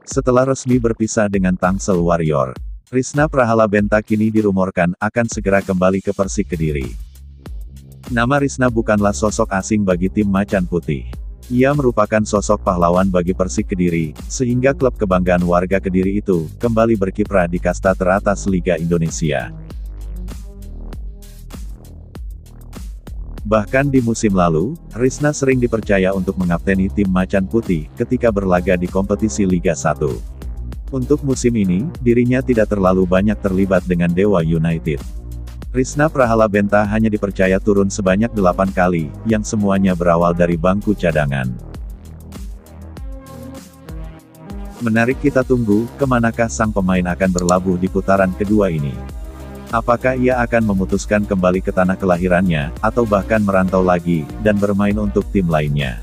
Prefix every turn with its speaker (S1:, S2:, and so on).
S1: Setelah resmi berpisah dengan Tangsel Warrior, Risna Prahalabenta kini dirumorkan akan segera kembali ke Persik Kediri. Nama Risna bukanlah sosok asing bagi tim Macan Putih. Ia merupakan sosok pahlawan bagi Persik Kediri, sehingga klub kebanggaan warga Kediri itu kembali berkiprah di kasta teratas Liga Indonesia. Bahkan di musim lalu, Risna sering dipercaya untuk mengapteni tim Macan Putih ketika berlaga di kompetisi Liga 1. Untuk musim ini, dirinya tidak terlalu banyak terlibat dengan Dewa United. Risna Prahalabenta hanya dipercaya turun sebanyak 8 kali, yang semuanya berawal dari bangku cadangan. Menarik kita tunggu, kemanakah sang pemain akan berlabuh di putaran kedua ini. Apakah ia akan memutuskan kembali ke tanah kelahirannya, atau bahkan merantau lagi, dan bermain untuk tim lainnya.